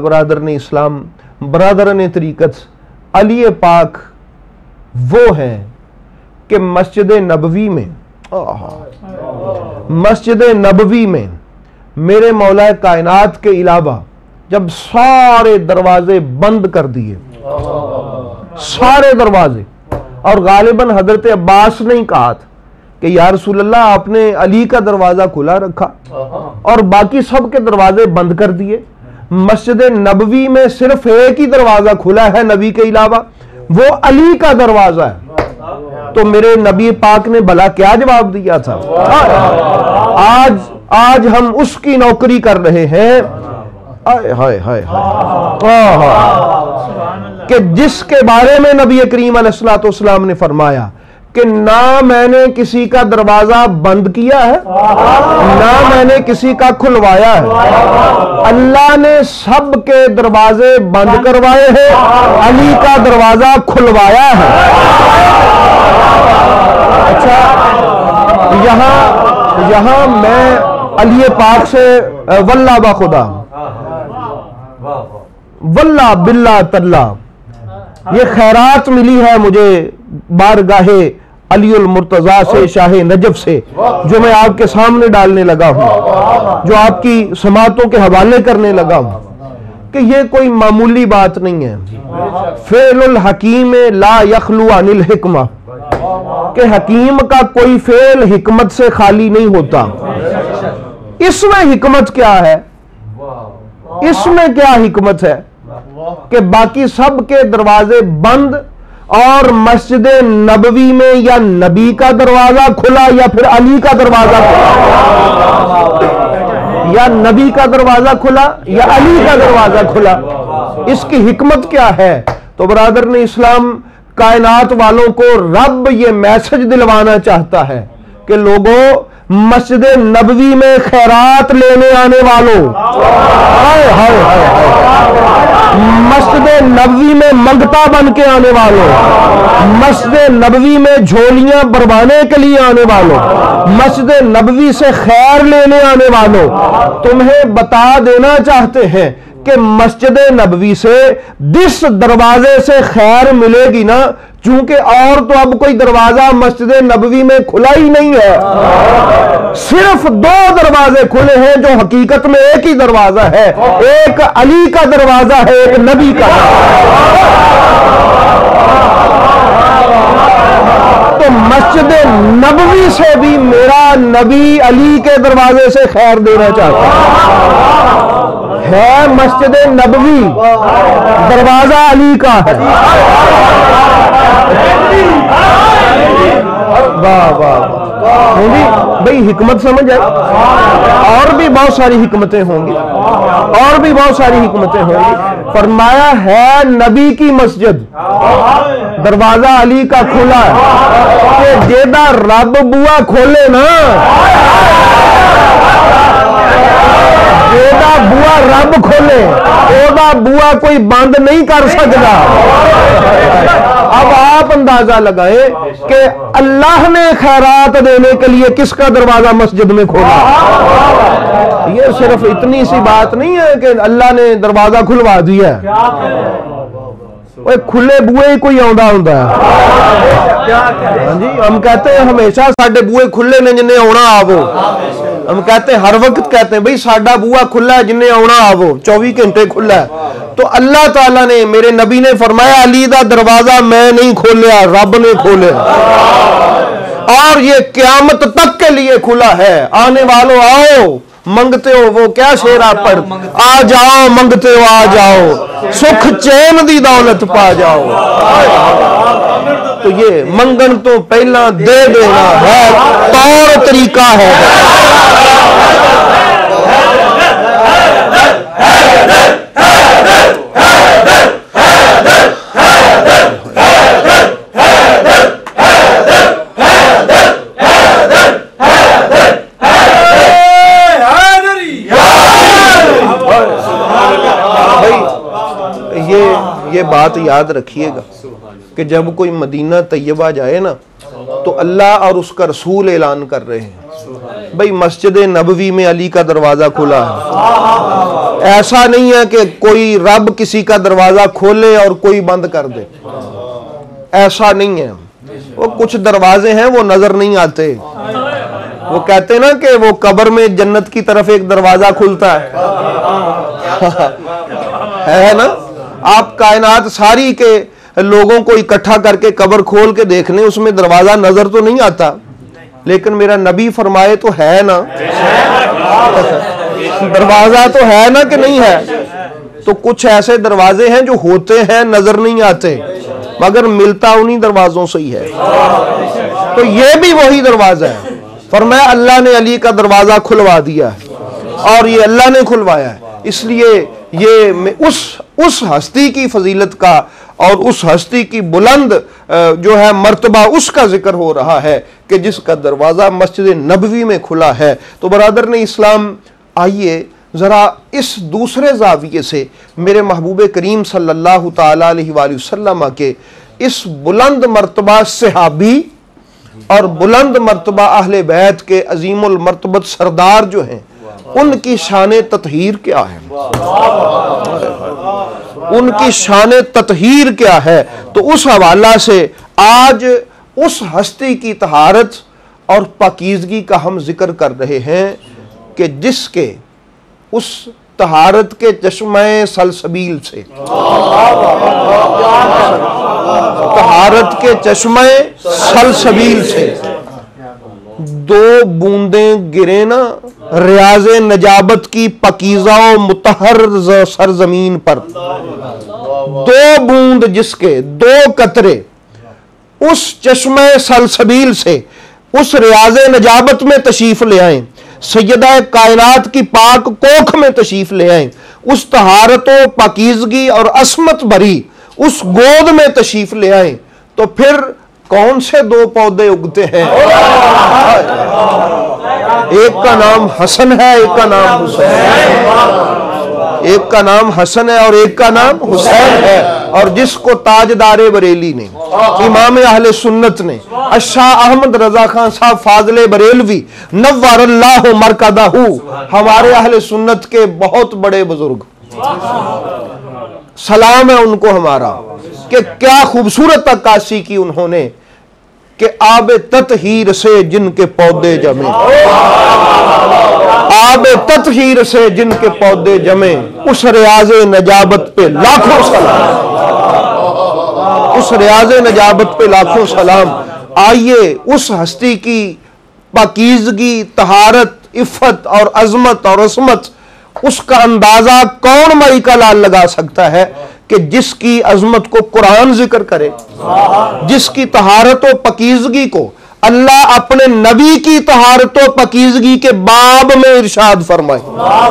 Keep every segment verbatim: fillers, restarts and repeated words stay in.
برادر نے اسلام، برادر نے طریقت، علی پاک وہ ہیں کہ مسجد نبوی میں مسجد نبوی میں میرے مولا کائنات کے علاوہ جب سارے دروازے بند کر دیے، سارے دروازے، اور غالباً حضرت عباس نے کہا تھا کہ یا رسول اللہ آپ نے علی کا دروازہ کھلا رکھا اور باقی سب کے دروازے بند کر دیے، مسجد نبوی میں صرف ایک ہی دروازہ کھلا ہے نبی کے علاوہ، وہ علی کا دروازہ ہے۔ تو میرے نبی پاک نے بھلا کیا جواب دیا تھا؟ آج آج ہم اس کی نوکری کر رہے ہیں آئے ہائے ہائے کہ جس کے بارے میں نبی کریم علیہ السلام نے فرمایا کہ نہ میں نے کسی کا دروازہ بند کیا ہے نہ میں نے کسی کا کھلوایا ہے، اللہ نے سب کے دروازے بند کروائے ہیں، علی کا دروازہ کھلوایا ہے۔ اچھا، یہاں یہاں میں علی پاک سے واللہ بخدا، واللہ باللہ تاللہ یہ خیرات ملی ہے مجھے بارگاہ علی المرتضیٰ سے، شاہ نجف سے، جو میں آپ کے سامنے ڈالنے لگا ہوں، جو آپ کی سماعتوں کے حوالے کرنے لگا ہوں، کہ یہ کوئی معمولی بات نہیں ہے۔ فعل الحکیم لا یخلو عن الحکمہ، کہ حکیم کا کوئی فعل حکمت سے خالی نہیں ہوتا۔ اس میں حکمت کیا ہے؟ اس میں کیا حکمت ہے کہ باقی سب کے دروازے بند اور مسجد نبوی میں یا نبی کا دروازہ کھلا یا پھر علی کا دروازہ کھلا، یا نبی کا دروازہ کھلا یا علی کا دروازہ کھلا، اس کی حکمت کیا ہے؟ تو برادر نے اسلام کائنات والوں کو رب یہ میسج دلوانا چاہتا ہے کہ لوگوں، مسجد نبوی میں خیرات لینے آنے والوں، ہائے ہائے ہائے، مسجد نبوی میں منگتا بن کے آنے والوں، مسجد نبوی میں جھولیاں بھروانے کے لیے آنے والوں، مسجد نبوی سے خیر لینے آنے والوں، تمہیں بتا دینا چاہتے ہیں کہ مسجد نبوی سے جس دروازے سے خیر ملے گی نا، چونکہ اور تو اب کوئی دروازہ مسجد نبوی میں کھلا ہی نہیں ہے، صرف دو دروازے کھلے ہیں جو حقیقت میں ایک ہی دروازہ ہے، ایک علی کا دروازہ ہے، ایک نبی کا۔ تو مسجد نبوی سے بھی میرا نبی علی کے دروازے سے خیر دینا چاہتا ہے، مسجد نبوی دروازہ علی کا ہے۔ واہ واہ ہوں گی بھئی، حکمت سمجھ آئی؟ اور بھی بہت ساری حکمتیں ہوں گی، اور بھی بہت ساری حکمتیں ہوں گی۔ فرمایا ہے نبی کی مسجد، دروازہ علی کا کھلا ہے، کہ جیدہ رب بوا کھولے نا، جیدہ بوا رب کھولے، اودا بوا کوئی بند نہیں کر سکتا۔ اب آپ اندازہ لگائیں کہ اللہ نے خیرات دینے کے لیے کس کا دروازہ مسجد میں کھولا۔ یہ صرف اتنی سی بات نہیں ہے کہ اللہ نے دروازہ کھلوا دیا ہے، وہ کھلے بوئے ہی کوئی آندا ہوتا ہے۔ ہاں جی، ہم کہتے ہیں ہمیشہ ساڈے بوئے کھلے نے جنہیں آنا آو، ہم کہتے ہیں ہر وقت کہتے ہیں بھئی ساڈا بوا کھلا ہے جنہیں آنا آو، چوبی گھنٹے کھلا ہے۔ تو اللہ تعالیٰ نے، میرے نبی نے فرمایا علی دا دروازہ میں نہیں کھولیا، رب نے کھولیا، اور یہ قیامت تک کے لیے کھلا ہے۔ آنے والوں آؤ، منگتے ہو وہ کیا شعر آپ پڑھ، آ جاؤ منگتے ہو آ جاؤ، سکھ چین دی دولت پا جاؤ۔ تو یہ منگن تو پہلا دے دینا ہے، طور طریقہ ہے۔ یہ بات یاد رکھیے گا کہ جب کوئی مدینہ طیبہ جائے نا تو اللہ اور اس کا رسول اعلان کر رہے ہیں بھئی مسجد نبوی میں علی کا دروازہ کھلا ہے، ایسا نہیں ہے کہ کوئی رب کسی کا دروازہ کھولے اور کوئی بند کر دے، ایسا نہیں ہے۔ وہ کچھ دروازے ہیں وہ نظر نہیں آتے، وہ کہتے ہیں نا کہ وہ قبر میں جنت کی طرف ایک دروازہ کھلتا ہے ہے نا؟ آپ کائنات ساری کے لوگوں کو اکٹھا کر کے قبر کھول کے دیکھ لیں، اس میں دروازہ نظر تو نہیں آتا، لیکن میرا نبی فرمائے تو ہے نا، دروازہ تو ہے نا کہ نہیں ہے؟ تو کچھ ایسے دروازے ہیں جو ہوتے ہیں نظر نہیں آتے، مگر ملتا انہی دروازوں سے ہی ہے۔ تو یہ بھی وہی دروازہ ہے۔ فرمایا اللہ نے علی کا دروازہ کھلوا دیا ہے، اور یہ اللہ نے کھلوایا ہے، اس لیے یہ اس اس ہستی کی فضیلت کا اور اس ہستی کی بلند جو ہے مرتبہ اس کا ذکر ہو رہا ہے کہ جس کا دروازہ مسجد نبوی میں کھلا ہے۔ تو برادران اسلام، آئیے ذرا اس دوسرے زاویے سے میرے محبوب کریم صلی اللہ تعالی علیہ وآلہ وسلم کے اس بلند مرتبہ صحابی اور بلند مرتبہ اہل بیت کے عظیم المرتبت سردار جو ہیں ان کی شان تطہیر کیا ہے، ان کی شان تطہیر کیا ہے۔ تو اس حوالہ سے آج اس ہستی کی طہارت اور پاکیزگی کا ہم ذکر کر رہے ہیں کہ جس کے اس طہارت کے چشمہ سلسبیل سے، طہارت کے چشمہ سلسبیل سے دو بوندیں گرے نا ریاض نجابت کی پاکیزہ و مطہر سرزمین پر، دو بوند جس کے، دو قطرے اس چشمہ سلسبیل سے اس ریاض نجابت میں تشریف لے آئیں، سیدہ کائنات کی پاک کوکھ میں تشریف لے آئیں، اس طہارت و پاکیزگی اور عصمت بھری اس گود میں تشریف لے آئیں، تو پھر کون سے دو پودے اگتے ہیں؟ ایک کا نام حسن ہے، ایک کا نام حسین ہے، ایک کا نام حسن ہے اور ایک کا نام حسین ہے، اور جس کو تاجدار بریلی نے، امام اہل سنت نے، شاہ احمد رضا خان صاحب فاضل بریلوی نور اللہ مرکزہ، ہمارے اہل سنت کے بہت بڑے بزرگ، سلام ہے ان کو ہمارا کہ کیا خوبصورت عکاسی کی انہوں نے کہ آب تطہیر سے جن کے پودے جمے، آب تطہیر سے جن کے پودے جمے، اس ریاض نجابت پہ لاکھوں سلام، اس ریاض نجابت پہ لاکھوں سلام۔ آئیے اس ہستی کی پاکیزگی، طہارت، عفت اور عظمت اور عصمت، اس کا اندازہ کون مائی کا لال لگا سکتا ہے کہ جس کی عظمت کو قرآن ذکر کرے، جس کی طہارت و پاکیزگی کو اللہ اپنے نبی کی طہارت و پاکیزگی کے باب میں ارشاد فرمائے۔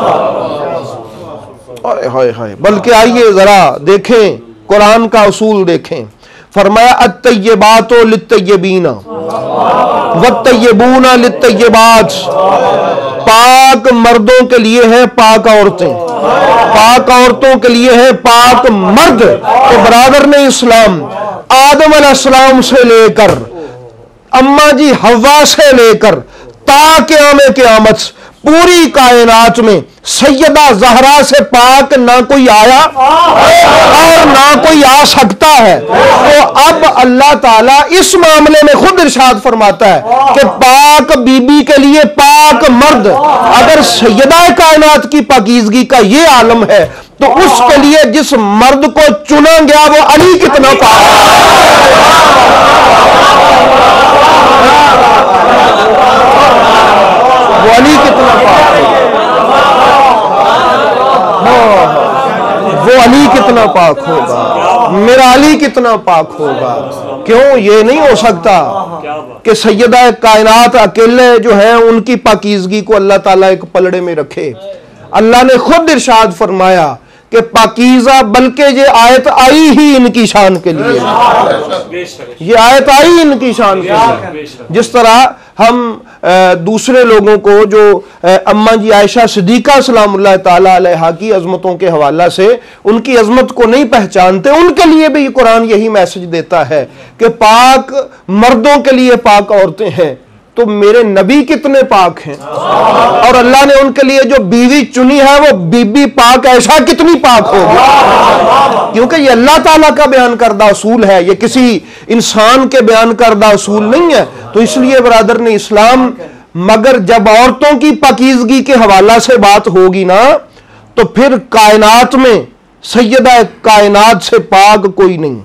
ہائے ہائے، بلکہ آئیے ذرا دیکھیں قرآن کا اصول دیکھیں، فرمایا الطیبات للطیبین والطیبون للطیبات، پاک مردوں کے لیے ہیں پاک عورتیں، پاک عورتوں کے لیے ہیں پاک مرد۔ تو برادران اسلام، آدم علیہ السلام سے لے کر اماں جی حوا سے لے کر تا قیام قیامت پوری کائنات میں سیدہ زہرا سے پاک نہ کوئی آیا اور نہ کوئی آ سکتا ہے۔ تو اب اللہ تعالیٰ اس معاملے میں خود ارشاد فرماتا ہے کہ پاک بی بی کے لیے پاک مرد، اگر سیدہ کائنات کی پاکیزگی کا یہ عالم ہے تو اس کے لیے جس مرد کو چنا گیا وہ علی کتنا پاک وہ علی کتنا پاک وہ علی کتنا پاک ہوگا، میرا علی کتنا پاک ہوگا۔ کیوں یہ نہیں ہو سکتا کہ سیدہ کائنات اکیلے جو ہیں ان کی پاکیزگی کو اللہ تعالیٰ ایک پلڑے میں رکھے؟ اللہ نے خود ارشاد فرمایا کہ پاکیزہ، بلکہ یہ آیت آئی ہی ان کی شان کے لیے، یہ آیت آئی ان کی شان کے لیے۔ جس طرح ہم دوسرے لوگوں کو جو اماں جی عائشہ صدیقہ سلام اللہ تعالیٰ علیہا کی عظمتوں کے حوالہ سے ان کی عظمت کو نہیں پہچانتے، ان کے لیے بھی قرآن یہی میسج دیتا ہے کہ پاک مردوں کے لیے پاک عورتیں ہیں۔ تو میرے نبی کتنے پاک ہیں، اور اللہ نے ان کے لیے جو بیوی چنی ہے وہ بی بی پاک ایسا کتنی پاک ہوگی، کیونکہ یہ اللہ تعالیٰ کا بیان کردہ اصول ہے، یہ کسی انسان کے بیان کردہ اصول نہیں ہے۔ تو اس لیے برادر نے اسلام، مگر جب عورتوں کی پاکیزگی کے حوالہ سے بات ہوگی نا تو پھر کائنات میں سیدہ کائنات سے پاک کوئی نہیں۔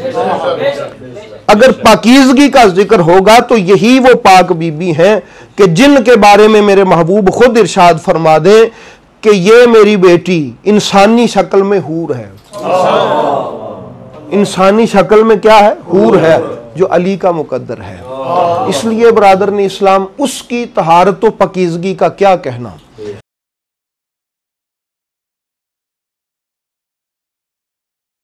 اگر پاکیزگی کا ذکر ہوگا تو یہی وہ پاک بی بی ہیں کہ جن کے بارے میں میرے محبوب خود ارشاد فرما دیں کہ یہ میری بیٹی انسانی شکل میں حور ہے، انسانی شکل میں کیا ہے؟ حور ہے، جو علی کا مقدر ہے۔ اس لیے برادر نے اسلام اس کی طہارت و پاکیزگی کا کیا کہنا۔